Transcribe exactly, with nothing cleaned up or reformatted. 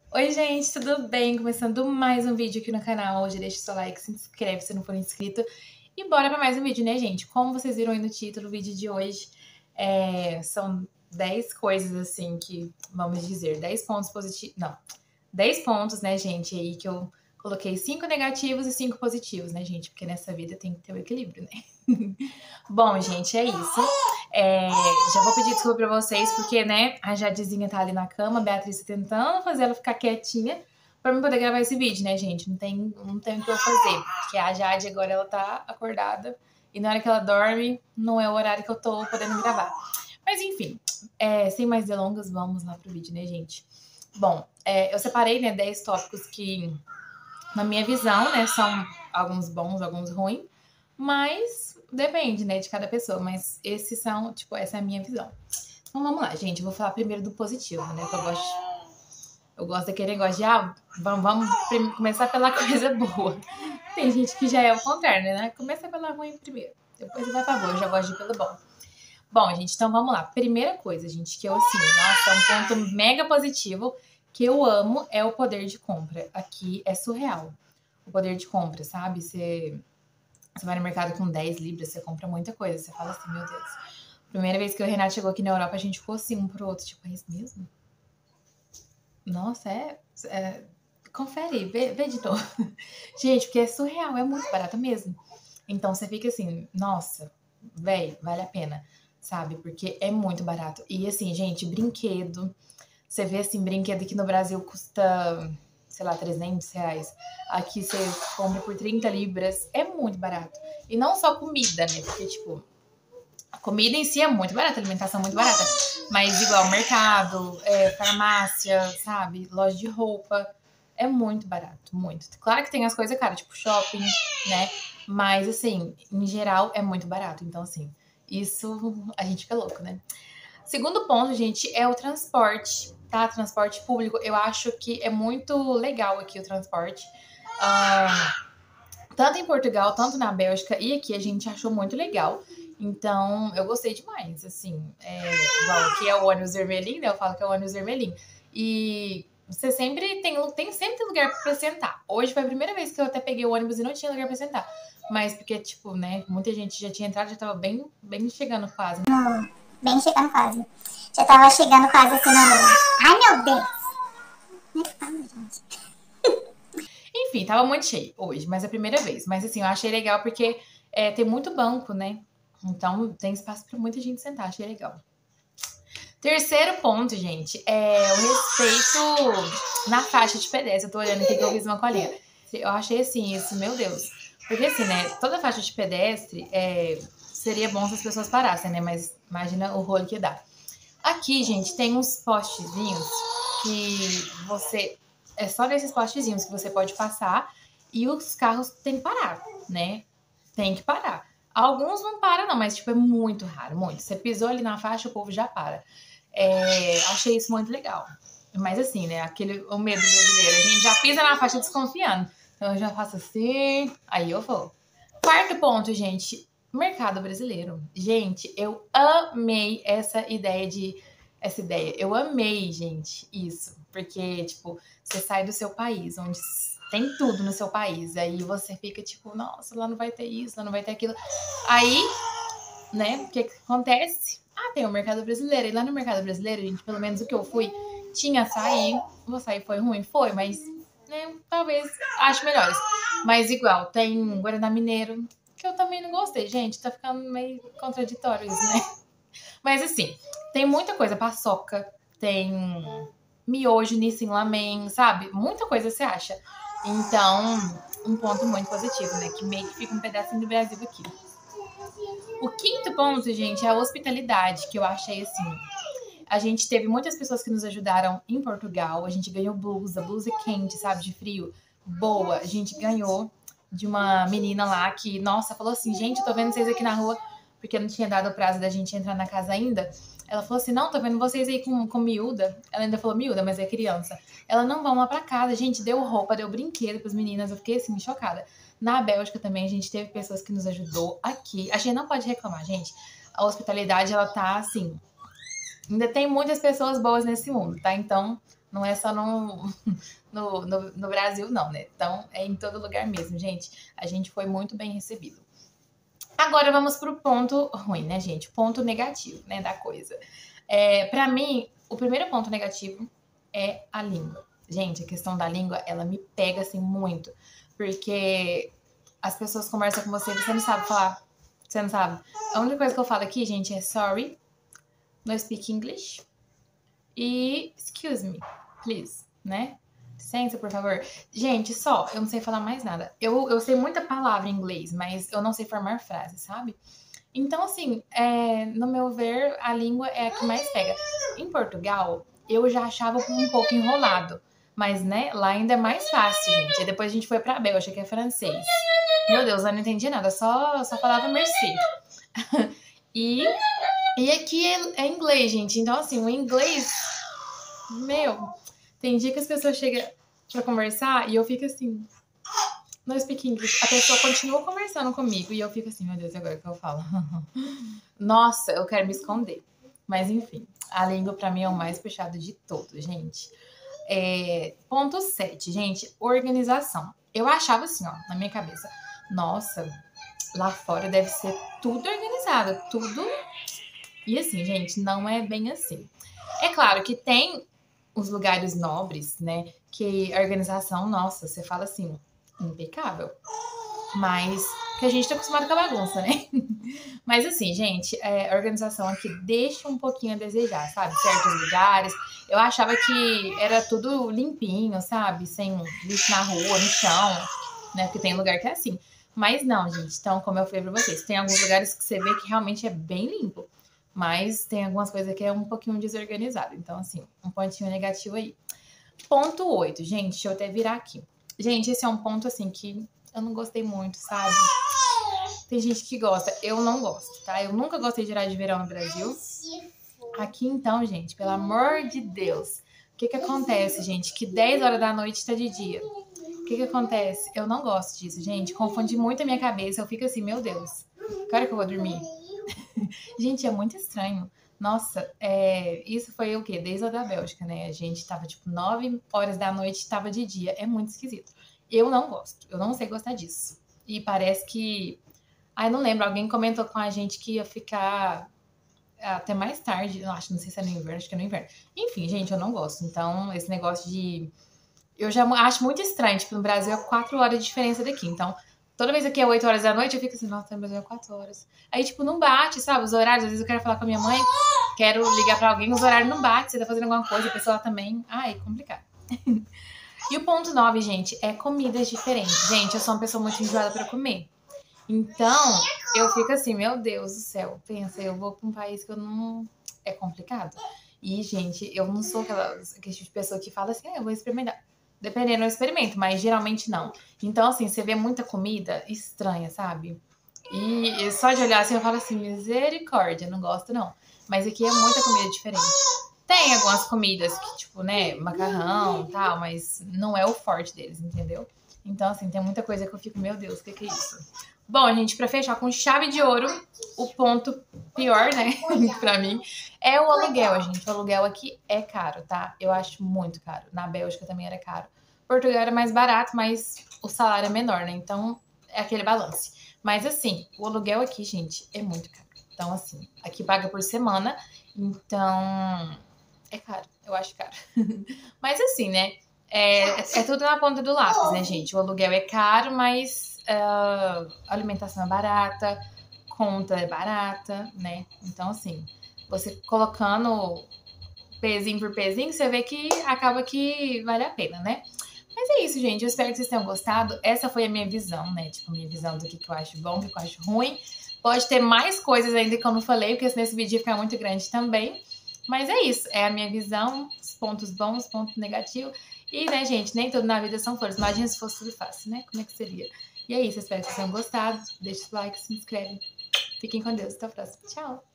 Oi, gente, tudo bem? Começando mais um vídeo aqui no canal. Hoje deixa o seu like, se inscreve se não for inscrito. E bora pra mais um vídeo, né, gente? Como vocês viram aí no título, o vídeo de hoje é... são dez coisas, assim, que, vamos dizer, dez pontos positivos... Não, dez pontos, né, gente, aí que eu coloquei cinco negativos e cinco positivos, né, gente? Porque nessa vida tem que ter o equilíbrio, né? Bom, gente, é isso. É, já vou pedir desculpa pra vocês, porque, né, a Jadezinha tá ali na cama, a Beatriz tá tentando fazer ela ficar quietinha pra mim poder gravar esse vídeo, né, gente? Não tem, não tem o que eu fazer, porque a Jade agora, ela tá acordada e na hora que ela dorme, não é o horário que eu tô podendo gravar. Mas, enfim, é, sem mais delongas, vamos lá pro vídeo, né, gente? Bom, é, eu separei, né, dez tópicos que, na minha visão, né, são alguns bons, alguns ruins, mas depende, né, de cada pessoa. Mas esses são, tipo, essa é a minha visão. Então vamos lá, gente. Eu vou falar primeiro do positivo, né? Que eu gosto, eu gosto daquele negócio de, ah, vamos, vamos começar pela coisa boa. Tem gente que já é o contrário, né? Começa pela ruim primeiro, depois vai pra boa. Eu já gosto de ir pelo bom. Bom, gente, então vamos lá. Primeira coisa, gente, que eu, assim, nossa, é um ponto mega positivo que eu amo é o poder de compra. Aqui é surreal. O poder de compra, sabe? Você... Você vai no mercado com dez libras, você compra muita coisa. Você fala assim, meu Deus. Primeira vez que o Renato chegou aqui na Europa, a gente ficou assim, um pro outro. Tipo, é isso mesmo? Nossa, é... é... Confere, vê, vê de novo. Gente, porque é surreal, é muito barato mesmo. Então, você fica assim, nossa, véi, vale a pena, sabe? Porque é muito barato. E assim, gente, brinquedo. Você vê assim, brinquedo que no Brasil custa... sei lá, trezentos reais. Aqui você compra por trinta libras. É muito barato. E não só comida, né? Porque, tipo, a comida em si é muito barata, a alimentação é muito barata. Mas igual mercado, é, farmácia, sabe? Loja de roupa. É muito barato, muito. Claro que tem as coisas caras, tipo shopping, né? Mas, assim, em geral é muito barato. Então, assim, isso a gente fica louco, né? Segundo ponto, gente, é o transporte, tá? Transporte público. Eu acho que é muito legal aqui o transporte. Ah, tanto em Portugal, tanto na Bélgica e aqui a gente achou muito legal. Então, eu gostei demais, assim. É, igual aqui é o ônibus vermelhinho, né? Eu falo que é o ônibus vermelhinho. E você sempre tem, tem sempre lugar pra sentar. Hoje foi a primeira vez que eu até peguei o ônibus e não tinha lugar pra sentar. Mas porque, tipo, né, muita gente já tinha entrado, já tava bem, bem chegando quase. No... Bem chegando quase. Já tava chegando quase assim no... Ai, meu Deus! Como é que fala, gente? Enfim, tava muito cheio hoje, mas é a primeira vez. Mas assim, eu achei legal porque é, tem muito banco, né? Então tem espaço pra muita gente sentar, achei legal. Terceiro ponto, gente, é o respeito na faixa de pedestre. Eu tô olhando aqui que eu fiz uma colinha. Eu achei assim, isso, meu Deus. Porque assim, né, toda faixa de pedestre é, seria bom se as pessoas parassem, né? Mas imagina o rolo que dá. Aqui, gente, tem uns postezinhos que você... É só nesses postezinhos que você pode passar e os carros têm que parar, né? Tem que parar. Alguns não param, não, mas, tipo, é muito raro, muito. Você pisou ali na faixa, o povo já para. É, achei isso muito legal. Mas, assim, né? Aquele, o medo brasileiro. A gente já pisa na faixa desconfiando. Então, eu já faço assim, aí eu vou. Quarto ponto, gente. Mercado brasileiro. Gente, eu amei essa ideia de... Essa ideia. Eu amei, gente, isso. Porque, tipo, você sai do seu país, onde tem tudo no seu país. Aí você fica, tipo, nossa, lá não vai ter isso, lá não vai ter aquilo. Aí, né, o que, que acontece? Ah, tem o mercado brasileiro. E lá no mercado brasileiro, gente, pelo menos o que eu fui, tinha açaí. O açaí foi ruim? Foi, mas, né, talvez acho melhores. Mas igual, tem Guaraná Mineiro, que eu também não gostei. Gente, tá ficando meio contraditório isso, né? Mas assim, tem muita coisa. Paçoca, tem miojo, Nissin Lamen, sabe? Muita coisa você acha. Então, um ponto muito positivo, né? Que meio que fica um pedacinho do Brasil aqui. O quinto ponto, gente, é a hospitalidade, que eu achei assim... A gente teve muitas pessoas que nos ajudaram em Portugal. A gente ganhou blusa, blusa quente, sabe? De frio. Boa. A gente ganhou de uma menina lá que, nossa, falou assim, gente, eu tô vendo vocês aqui na rua, porque não tinha dado o prazo da gente entrar na casa ainda. Ela falou assim, não, tô vendo vocês aí com, com miúda. Ela ainda falou miúda, mas é criança. Ela, não, vão lá pra casa. A gente deu roupa, deu brinquedo pras meninas. Eu fiquei, assim, chocada. Na Bélgica também, a gente teve pessoas que nos ajudou aqui. A gente não pode reclamar, gente. A hospitalidade, ela tá, assim... Ainda tem muitas pessoas boas nesse mundo, tá? Então, Não é só no, no, no, no Brasil, não, né? Então, é em todo lugar mesmo, gente. A gente foi muito bem recebido. Agora, vamos pro ponto ruim, né, gente? Ponto negativo, né, da coisa. É, pra mim, o primeiro ponto negativo é a língua. Gente, a questão da língua, ela me pega, assim, muito. Porque as pessoas conversam com você e você não sabe falar. Você não sabe. A única coisa que eu falo aqui, gente, é sorry, no speak English e excuse me, please, né? Licença, por favor. Gente, só, eu não sei falar mais nada. Eu, eu sei muita palavra em inglês, mas eu não sei formar frases, sabe? Então, assim, é, no meu ver, a língua é a que mais pega. Em Portugal, eu já achava um pouco enrolado. Mas, né, lá ainda é mais fácil, gente. E depois a gente foi pra Bélgica, que é francês. Meu Deus, eu não entendi nada. Só, só falava merci. e, e aqui é, é inglês, gente. Então, assim, o inglês... Meu, tem dia que as pessoas chegam pra conversar e eu fico assim... No speak English. A pessoa continua conversando comigo e eu fico assim, meu Deus, agora o que eu falo? Nossa, eu quero me esconder. Mas, enfim, a língua pra mim é o mais puxado de todos, gente. É, ponto sete, gente, organização. Eu achava assim, ó, na minha cabeça, nossa, lá fora deve ser tudo organizado, tudo. E assim, gente, não é bem assim. É claro que tem os lugares nobres, né, que a organização, nossa, você fala assim, impecável. Mas que a gente tá acostumado com a bagunça, né? Mas assim, gente, é, a organização aqui deixa um pouquinho a desejar, sabe? Certos lugares. Eu achava que era tudo limpinho, sabe? Sem lixo na rua, no chão, né? Porque tem lugar que é assim. Mas não, gente. Então, como eu falei pra vocês, tem alguns lugares que você vê que realmente é bem limpo. Mas tem algumas coisas que é um pouquinho desorganizado. Então, assim, um pontinho negativo aí. Ponto oito, gente. Deixa eu até virar aqui. Gente, esse é um ponto, assim, que eu não gostei muito, sabe? Tem gente que gosta. Eu não gosto, tá? Eu nunca gostei de ir de verão no Brasil. Aqui, então, gente, pelo amor de Deus. O que que acontece, gente? Que dez horas da noite tá de dia. O que que acontece? Eu não gosto disso, gente. Confunde muito a minha cabeça. Eu fico assim, meu Deus. Que hora que eu vou dormir? Gente, é muito estranho. Nossa, é... isso foi o quê? Desde a da Bélgica, né? A gente tava, tipo, nove horas da noite, tava de dia. É muito esquisito. Eu não gosto. Eu não sei gostar disso. E parece que... Ai, não lembro. Alguém comentou com a gente que ia ficar até mais tarde. Eu acho, não sei se é no inverno. Acho que é no inverno. Enfim, gente, eu não gosto. Então, esse negócio de... Eu já acho muito estranho. Tipo, no Brasil é quatro horas de diferença daqui. Então, toda vez aqui é oito horas da noite, eu fico assim, nossa, no Brasil é quatro horas. Aí, tipo, não bate, sabe? Os horários. Às vezes eu quero falar com a minha mãe, quero ligar pra alguém, os horários não batem. Você tá fazendo alguma coisa, a pessoa também... Ai, é complicado. E o ponto nove, gente, é comidas diferentes. Gente, eu sou uma pessoa muito enjoada pra comer. Então, eu fico assim, meu Deus do céu. Pensa, eu vou pra um país que eu não... É complicado. E, gente, eu não sou aquela, aquele tipo de pessoa que fala assim, ah, eu vou experimentar. Dependendo, eu experimento, mas geralmente não. Então, assim, você vê muita comida estranha, sabe? E só de olhar assim, eu falo assim, misericórdia, não gosto não. Mas aqui é muita comida diferente. Tem algumas comidas que, tipo, né, macarrão e tal, mas não é o forte deles, entendeu? Então, assim, tem muita coisa que eu fico, meu Deus, o que que é isso? Bom, gente, pra fechar com chave de ouro, o ponto pior, né, pra mim, é o aluguel, gente. O aluguel aqui é caro, tá? Eu acho muito caro. Na Bélgica também era caro. Portugal era mais barato, mas o salário é menor, né? Então, é aquele balance. Mas, assim, o aluguel aqui, gente, é muito caro. Então, assim, aqui paga por semana, então é caro. Eu acho caro. Mas, assim, né, é, é tudo na ponta do lápis, né, gente? O aluguel é caro, mas... Uh, alimentação é barata, conta é barata, né? Então, assim, você colocando pezinho por pezinho, você vê que acaba que vale a pena, né? Mas é isso, gente. Eu espero que vocês tenham gostado. Essa foi a minha visão, né? Tipo, a minha visão do que, que eu acho bom, do que eu acho ruim. Pode ter mais coisas ainda que eu não falei, porque senão esse vídeo ia ficar muito grande também. Mas é isso. É a minha visão, os pontos bons, os pontos negativos. E, né, gente, nem tudo na vida são flores. Imagina se fosse tudo fácil, né? Como é que seria? E é isso, espero que vocês tenham gostado. Deixa o like, se inscreve. Fiquem com Deus. Até a próxima. Tchau!